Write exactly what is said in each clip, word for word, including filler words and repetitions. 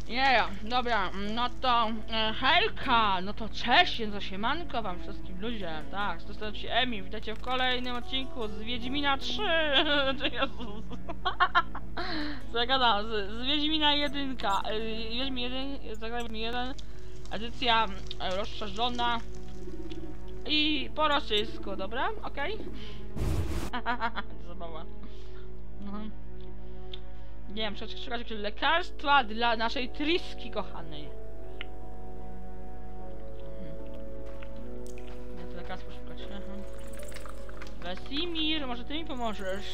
Nie, dobra, no to e, hejka, no to cześć, no to siemanko wam wszystkim ludzie, tak, to jest ci Emi, witajcie w kolejnym odcinku z Wiedźmina trzy, Jezus, co ja gadam, z, z Wiedźmina jeden, e, Wiedźmin jeden, zagrajmy jeden, edycja e, rozszerzona i po rosyjsku, dobra, okej? Okay? Zabawa. Mhm. Nie wiem, trzeba szukać jakiegoś lekarstwa dla naszej Triski kochanej. Nie, to lekarstwo szukać. Aha. Wesimir, może ty mi pomożesz?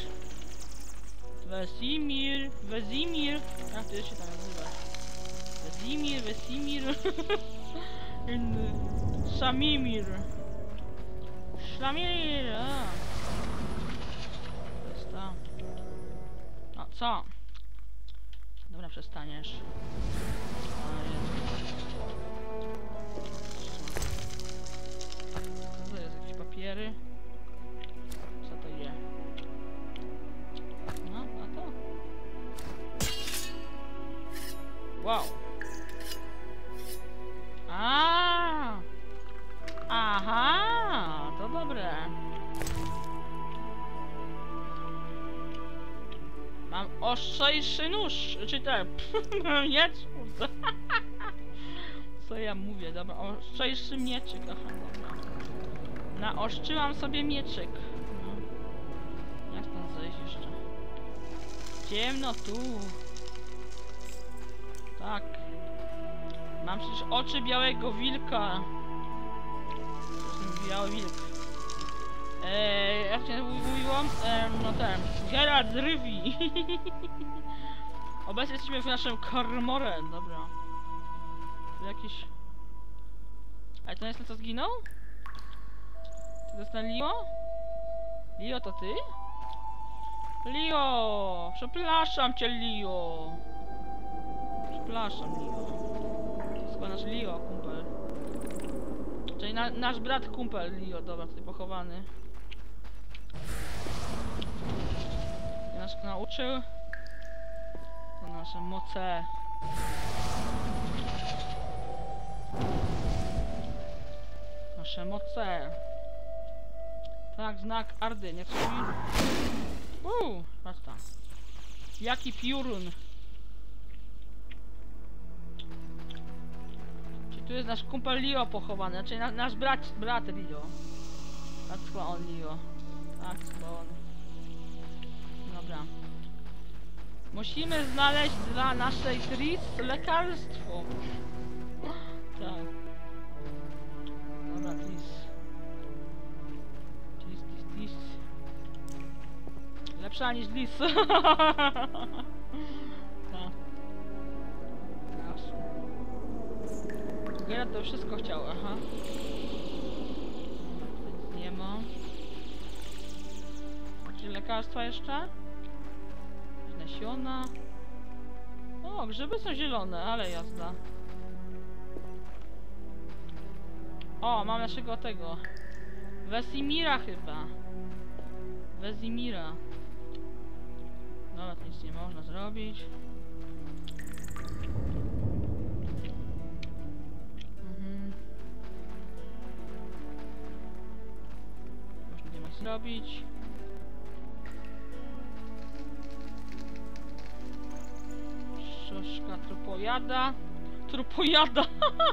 Wesimir, Wesimir. Jak ty się tam nazywasz? Wesimir, Wesimir. Szamimir. Szlamir. A. To jest to. No co? Dobra, przestaniesz. Co to jest? Jakieś papiery? Co to je? No, a to? Wow! A! Aha! To dobre. Mam ostrzejszy nóż, czy tak? Miecz, kurde. Co ja mówię, dobra, ostrzejszy mieczyk, aha, dobra. Naostrzyłam sobie mieczyk. No. Jak tam zejść jeszcze? Ciemno tu. Tak. Mam przecież oczy białego wilka. Biały wilk. Eee, jak się mówiłam? Eee, no ten. Geralt z Rivii. Obecnie jesteśmy w naszym Kormoren, dobra. Tu jakiś... Ale to nie jest ten, co zginął? Czy to jest ten Leo? Leo, to ty? Leo! Przepraszam cię, Leo! Przepraszam, Leo. To jest chyba nasz Leo, kumpel. Czyli na, nasz brat kumpel Leo, dobra, tutaj pochowany. Nas nauczył. To nasze moce. Nasze moce. Tak, znak Ardy, nie chcesz mi? Uuu, patrz tam. Jaki piorun. Czy tu jest nasz kumpel Leo pochowany? Znaczy na, nasz brat, brat Leo. Tak, chyba on Leo. Tak, chyba on. Dobra. Musimy znaleźć dla naszej Tris lekarstwo. Tak. Dobra, Tris. Tris, Tris, Tris. Lepsza niż Lis. Tak. Geralt to wszystko chciał, aha. Nic nie ma. Jakieś lekarstwa jeszcze? Nasiona. O, grzyby są zielone, ale jazda. O, mam naszego tego. Wesimira chyba. Wesimira. Dobra, to nic nie można zrobić. Mhm. Już nie ma zrobić. Troszkę trupojada. Trupojada!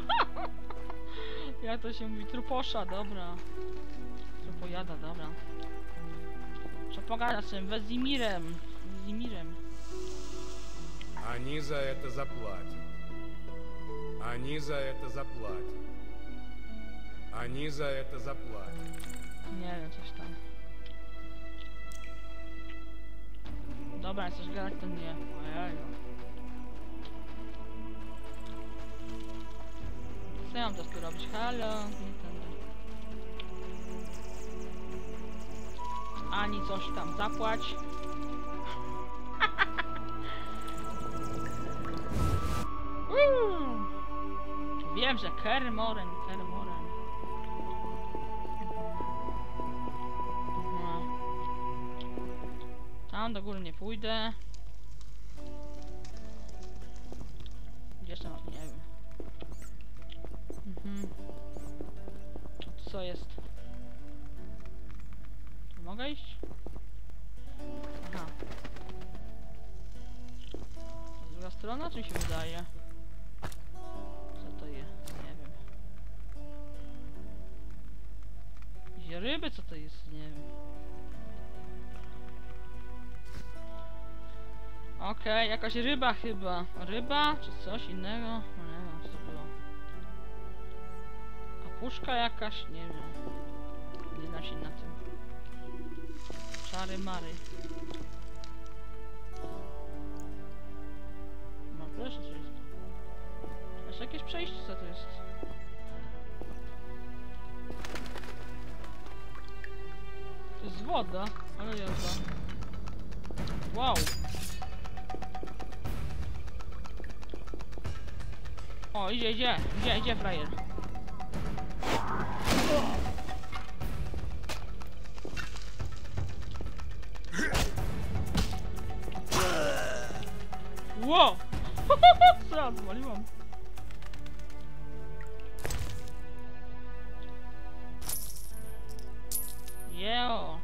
Jak to się mówi? Truposza, dobra. Trupojada, dobra. Trzeba pogadać z tym Wezimirem. Wezimirem. Они за это заплатят. Они за это заплатят. Они за это заплатят. Nie wiem, coś tam. Dobra, jak chcesz gadać, to nie. Ojej. Co ja mam teraz tu robić? Halo? Nie tędy. Ani coś tam zapłać. Wiem, że Kermoren, Kermoren. No. Tam do góry nie pójdę. co jest? Tu mogę iść? Aha. To druga strona, czy mi się wydaje? Co to jest? Nie wiem. Jakieś ryby, co to jest? Nie wiem. Okej, okay, jakaś ryba chyba. Ryba? Czy coś innego? No nie wiem, co to było. A puszka jakaś? Nie wiem. Nie znam się na tym. Czary mary. No proszę, co jest? Jeszcze jakieś przejście, co to jest? To jest woda, ale jazda. Wow! O, idzie, idzie, idzie, idzie frajer. Wow! Co, zwaliłam. Jeo!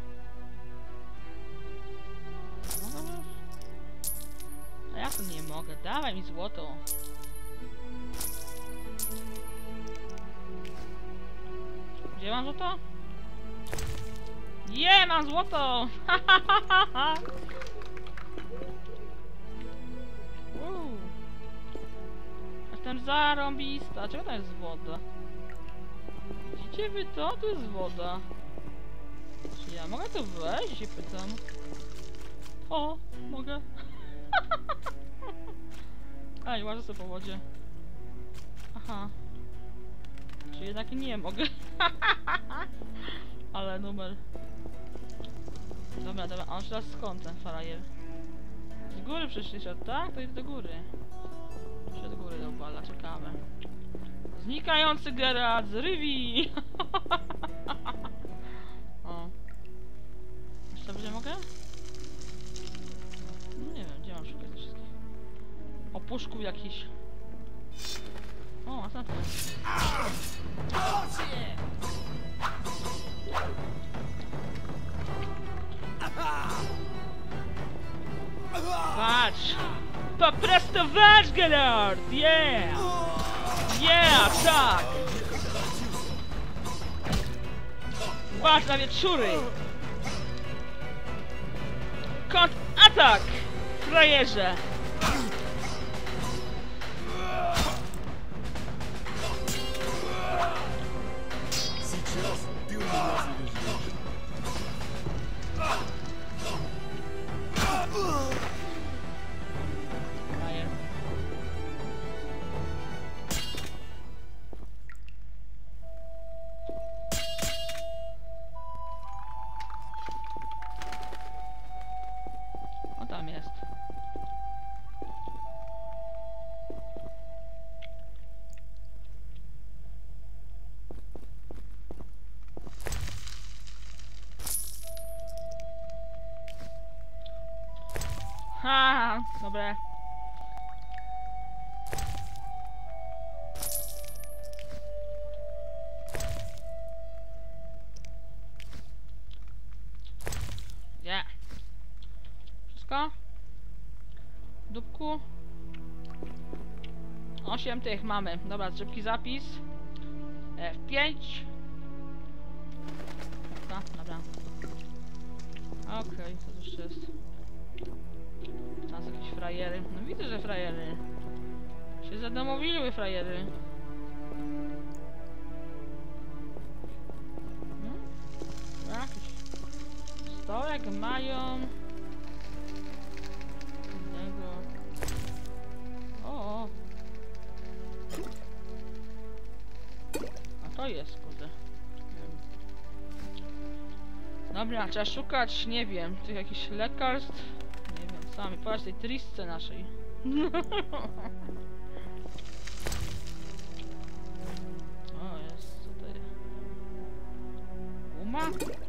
A ja to nie mogę, dawaj mi złoto. Gdzie mam złoto? Je, mam złoto! Uuu. Jestem zarąbista. Czego tam jest woda? Widzicie wy to? Tu jest woda. Czy ja mogę tu wejść? Się pytam. O, mogę. Ej, łażę sobie po wodzie. Aha. Czy jednak nie mogę? Ale numer. Dobra, dobra, a on teraz skąd ten frajer? Z góry przyszedł, tak? To jest do góry. Jeszcze do góry do bala, czekamy. Znikający Geralt z Rivi! O. Jeszcze będzie mogę? No nie wiem, gdzie mam szukać tych wszystkich? Opuszków jakiś. O, a co to jest? Patrz! Po prostu walcz, Geralt! Yeah! Yeah, tak! Walcz na wieczury! Kontratak! Frajerze! Сейчас ты у меня завяжешь. Frajer. O, tam jest. Ha, dobre. Nie. Wszystko? Dupku? Osiem tych mamy. Dobra, szybki zapis. F pięć. No, dobra. Okej, okay, co tu jeszcze jest? Tam są jakieś frajery. No widzę, że frajery. Się zadomowiły frajery. Hmm? Jakiś stołek mają. Innego. O, o. A to jest, kurde. Nie wiem. Dobra, trzeba szukać, nie wiem, tych jakichś lekarstw. Nie wiem, sami, patrz tej tristce naszej. O, jest, co to jest? Uma? Nie.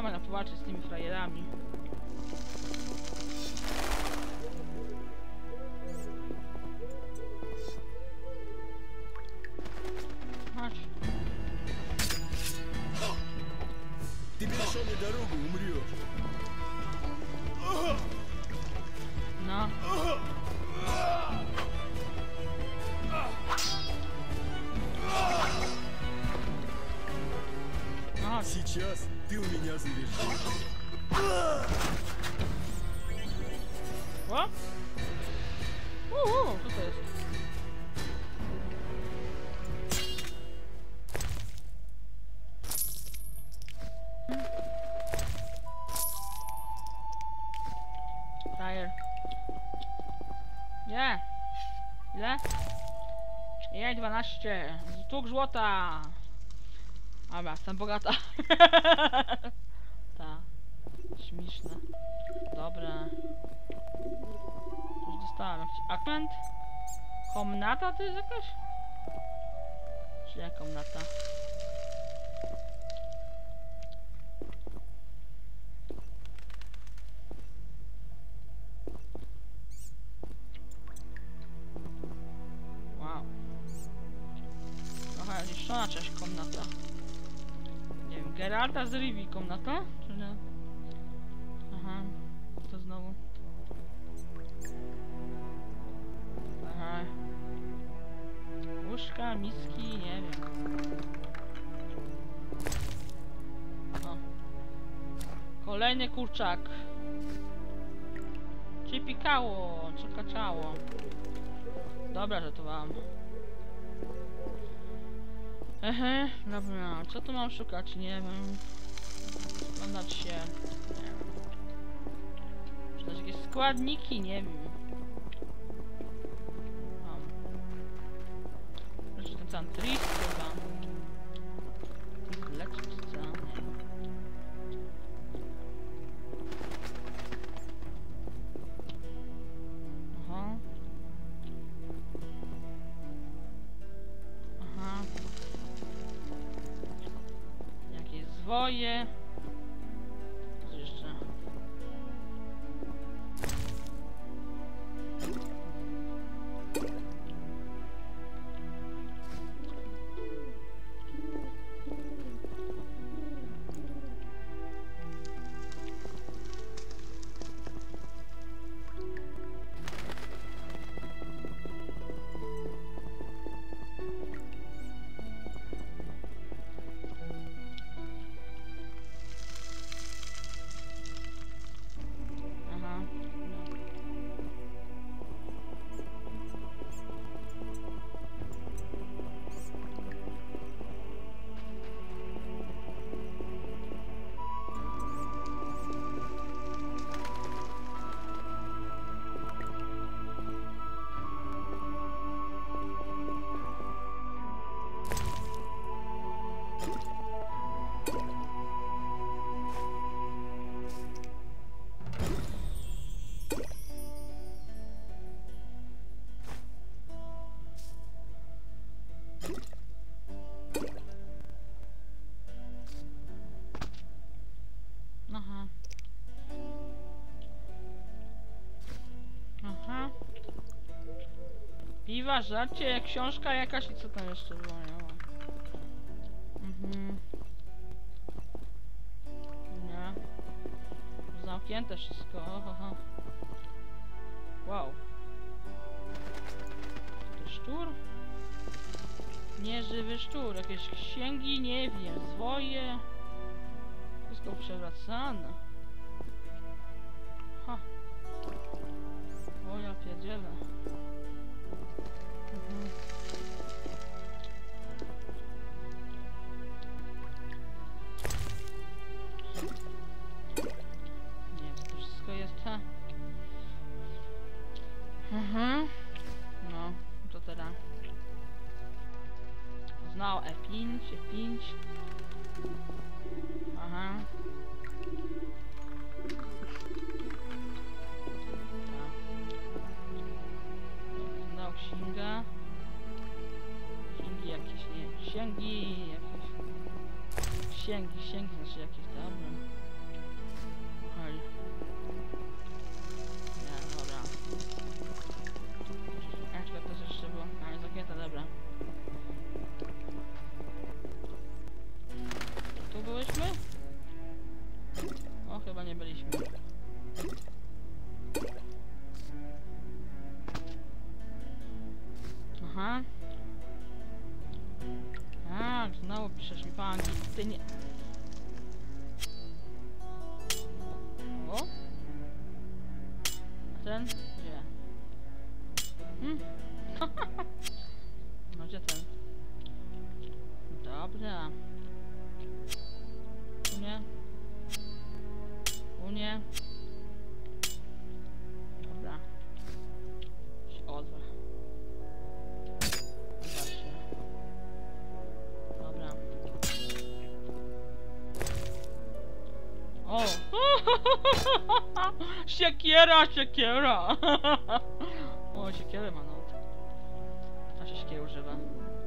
Dawaj na powalczyć z tymi frajerami. Chodź. Ты перешел мне дорогу, умрешь. No. No, Сейчас ты у меня зарешишь. o? Uuu, co to jest? Frajer. Nie. Ile? Jej, dwanaście. Sztuk złota. Dobra, jestem bogata. Ta. Śmieszne. Dobra. Coś dostałem. Jakiś akment? Komnata to jest jakaś? Czy jak komnata? Wow. Trochę zniszczona część komnata. Nie wiem, Geralta z Rivii komnata? Czy nie? Aha. To znowu. Aha. Łóżka, miski, nie wiem. O. Kolejny kurczak. Czy pikało, czy kaczało. Dobra, że to wam. Ehe, dobra, co tu mam szukać? Nie wiem. Rozglądać się. Nie wiem. Czy jakieś składniki? Nie wiem. Mam. Jeszcze ten sam trik chyba. Lecznica. Aha. Aha. Jakieś zwoje. Co jeszcze? Aha. Aha. Aha. Piwa, żarcie, książka jakaś i co tam jeszcze było, nie wiem. Mhm. Nie. Zamknięte wszystko, oho. Wow. To szczur? Nieżywy szczur, jakieś księgi, nie wiem, zwoje. Wszystko przewracane. Ha. O ja pierdzielę. Mhm. Nie wiem, to wszystko jest, ha. Mhm. No, to teraz. Znał F pięć, F pięć. Aha. Tak. Znał księga. Księgi jakieś, nie. Księgi jakieś. Księgi, księgi znaczy jakieś, dobra. Aha. Tak, znowu piszesz mi po angielsku, ty nie... O? A ten? Gdzie? Hmm? No gdzie ten? Dobra. Tu nie? Tu nie? Dobra. Się odwal. Odwal się. Dobra. O! Siekiera, siekiera! O, siekierę ma no. A się siekier używa.